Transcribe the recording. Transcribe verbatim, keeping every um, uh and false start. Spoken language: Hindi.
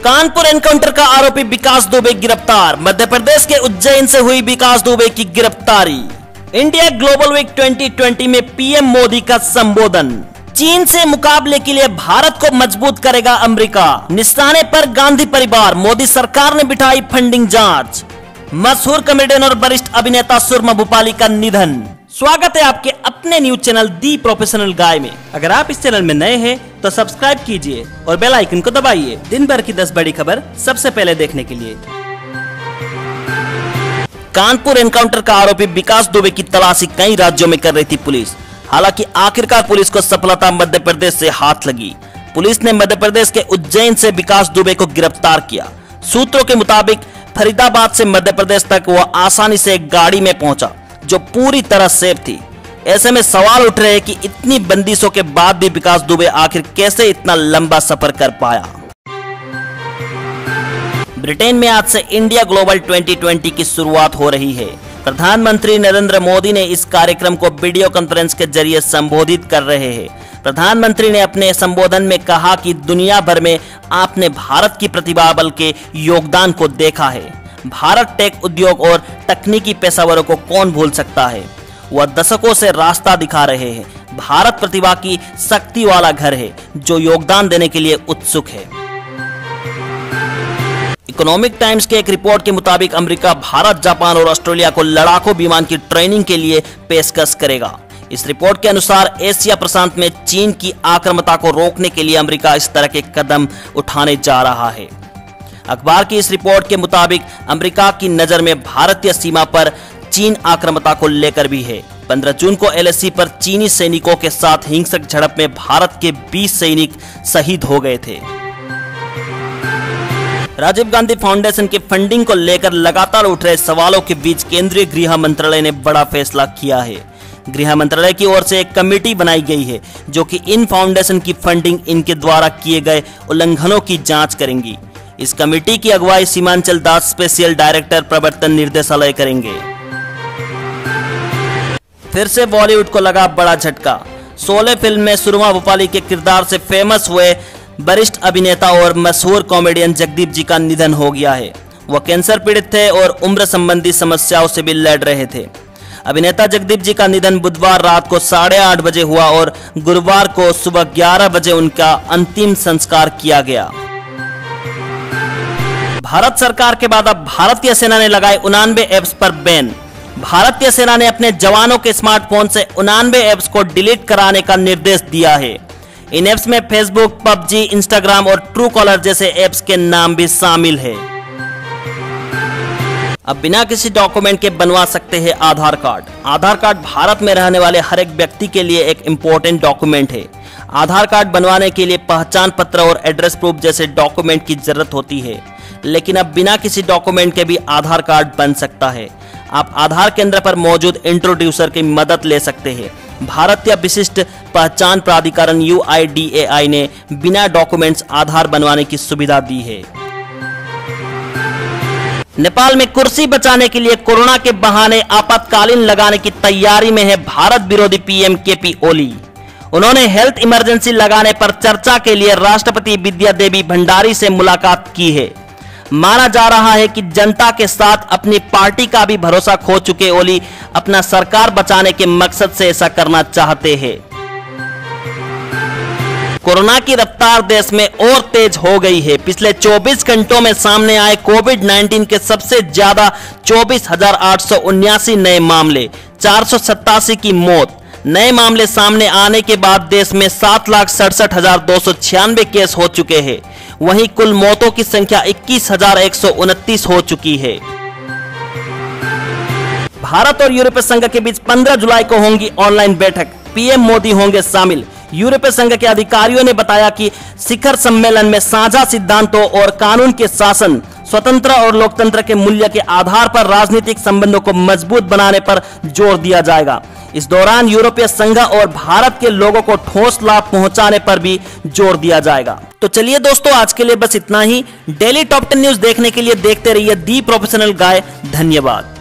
कानपुर एनकाउंटर का आरोपी विकास दुबे गिरफ्तार। मध्य प्रदेश के उज्जैन से हुई विकास दुबे की गिरफ्तारी। India Global Week twenty twenty में पीएम मोदी का संबोधन। चीन से मुकाबले के लिए भारत को मजबूत करेगा अमेरिका। निशाने पर गांधी परिवार, मोदी सरकार ने बिठाई फंडिंग जांच। मशहूर कॉमेडियन और वरिष्ठ अभिनेता सुरमा भूपाली का निधन। स्वागत है आपके अपने news channel the professional guy में। अगर आप इस चैनल में नए हैं तो सब्सक्राइब कीजिए और बेल आइकन को दबाइए दिन भर की दस बड़ी खबर सबसे पहले देखने के लिए। कानपुर एनकाउंटर का आरोपी विकास दुबे की तलाशी कई राज्यों में कर रही थी पुलिस। हालांकि आखिरकार पुलिस को सफलता मध्य प्रदेश से हाथ लगी। पुलिस ने मध्य प्रदेश के उज्जैन से विकास दुबे को गिरफ्तार किया। सूत्रों के मुताबिक फरीदाबाद से मध्य प्रदेश तक वह आसानी से एक गाड़ी में पहुंचा जो पूरी तरह सेफ थी। ऐसे में सवाल उठ रहे हैं कि इतनी बंदिशों के बाद भी विकास दुबे आखिर कैसे इतना लंबा सफर कर पाया। ब्रिटेन में आज से इंडिया ग्लोबल ट्वेंटी ट्वेंटी की शुरुआत हो रही है। प्रधानमंत्री नरेंद्र मोदी ने इस कार्यक्रम को वीडियो कॉन्फ्रेंस के जरिए संबोधित कर रहे हैं। प्रधानमंत्री ने अपने संबोधन में कहा कि दुनिया भर में आपने भारत की प्रतिभा बल के योगदान को देखा है। भारत टेक उद्योग और तकनीकी पेशेवरों को कौन भूल सकता है। वह दशकों से रास्ता दिखा रहे हैं। भारत प्रतिभा की शक्ति वाला घर है जो योगदान देने के लिए उत्सुक है। इकोनॉमिक टाइम्स के एक रिपोर्ट के मुताबिक अमेरिका भारत, जापान और ऑस्ट्रेलिया को लड़ाकू विमान की ट्रेनिंग के लिए पेशकश करेगा। इस रिपोर्ट के अनुसार एशिया प्रशांत में चीन की आक्रामकता को रोकने के लिए अमेरिका इस तरह के कदम उठाने जा रहा है। अखबार की इस रिपोर्ट के मुताबिक अमेरिका की नजर में भारतीय सीमा पर चीन आक्रामकता को लेकर भी है। पंद्रह जून को एलएसी पर चीनी सैनिकों के साथ हिंसक झड़प में भारत के बीस सैनिक शहीद हो गए थे। राजीव गांधी फाउंडेशन की फंडिंग को लेकर लगातार उठ रहे सवालों के बीच केंद्रीय गृह मंत्रालय ने बड़ा फैसला किया है। गृह मंत्रालय की ओर से एक कमेटी बनाई गई है जो कि इन फाउंडेशन की फंडिंग, इनके द्वारा किए गए उल्लंघनों की जांच करेंगी। इस कमेटी की अगुवाई सीमांचल दास, स्पेशल डायरेक्टर प्रवर्तन निर्देशालय करेंगे। फिर से बॉलीवुड को लगा बड़ा झटका। शोले फिल्म में सुरमा भूपाली के किरदार से फेमस हुए वरिष्ठ अभिनेता और मशहूर कॉमेडियन जगदीप जी का निधन हो गया है। वह कैंसर पीड़ित थे और उम्र संबंधी समस्याओं से भी लड़ रहे थे। अभिनेता जगदीप जी का निधन बुधवार रात को साढ़े आठ बजे हुआ और गुरुवार को सुबह ग्यारह बजे उनका अंतिम संस्कार किया गया। भारत सरकार के बाद अब भारतीय सेना ने लगाए उनानवे ऐप्स पर बैन। भारतीय सेना ने अपने जवानों के स्मार्टफोन से उनानवे ऐप्स को डिलीट कराने का निर्देश दिया है। इन ऐप्स में फेसबुक, पबजी, इंस्टाग्राम और ट्रू कॉलर जैसे ऐप्स के नाम भी शामिल है। अब बिना किसी डॉक्यूमेंट के बनवा सकते हैं आधार कार्ड। आधार कार्ड भारत में रहने वाले हर एक व्यक्ति के लिए एक इम्पोर्टेंट डॉक्यूमेंट है। आधार कार्ड बनवाने के लिए पहचान पत्र और एड्रेस प्रूफ जैसे डॉक्यूमेंट की जरूरत होती है, लेकिन अब बिना किसी डॉक्यूमेंट के भी आधार कार्ड बन सकता है। आप आधार केंद्र पर मौजूद इंट्रोड्यूसर की मदद ले सकते हैं। भारतीय विशिष्ट पहचान प्राधिकरण यू आई डी ए आई ने बिना डॉक्यूमेंट्स आधार बनवाने की सुविधा दी है। नेपाल में कुर्सी बचाने के लिए कोरोना के बहाने आपातकालीन लगाने की तैयारी में है भारत विरोधी पीएम केपी ओली। उन्होंने हेल्थ इमरजेंसी लगाने पर चर्चा के लिए राष्ट्रपति विद्या देवी भंडारी से मुलाकात की है। माना जा रहा है कि जनता के साथ अपनी पार्टी का भी भरोसा खो चुके ओली अपना सरकार बचाने के मकसद से ऐसा करना चाहते हैं। कोरोना की रफ्तार देश में और तेज हो गई है। पिछले चौबीस घंटों में सामने आए कोविड नाइन्टीन के सबसे ज्यादा चौबीस हजार आठ सौ उन्यासी नए मामले, चार सौ सत्तासी की मौत। नए मामले सामने आने के बाद देश में सात लाख सड़सठ हजार दो सौ छियानवे केस हो चुके हैं। वहीं कुल मौतों की संख्या इक्कीस हजार एक सौ उनतीस हो चुकी है। भारत और यूरोपीय संघ के बीच पंद्रह जुलाई को होंगी ऑनलाइन बैठक। पीएम मोदी होंगे शामिल। यूरोपीय संघ के अधिकारियों ने बताया कि शिखर सम्मेलन में साझा सिद्धांतों और कानून के शासन, स्वतंत्र और लोकतंत्र के मूल्य के आधार पर राजनीतिक संबंधों को मजबूत बनाने पर जोर दिया जाएगा। इस दौरान यूरोपीय संघ और भारत के लोगों को ठोस लाभ पहुंचाने पर भी जोर दिया जाएगा। तो चलिए दोस्तों, आज के लिए बस इतना ही। डेली टॉप टेन न्यूज देखने के लिए देखते रहिए दी प्रोफेशनल गाय। धन्यवाद।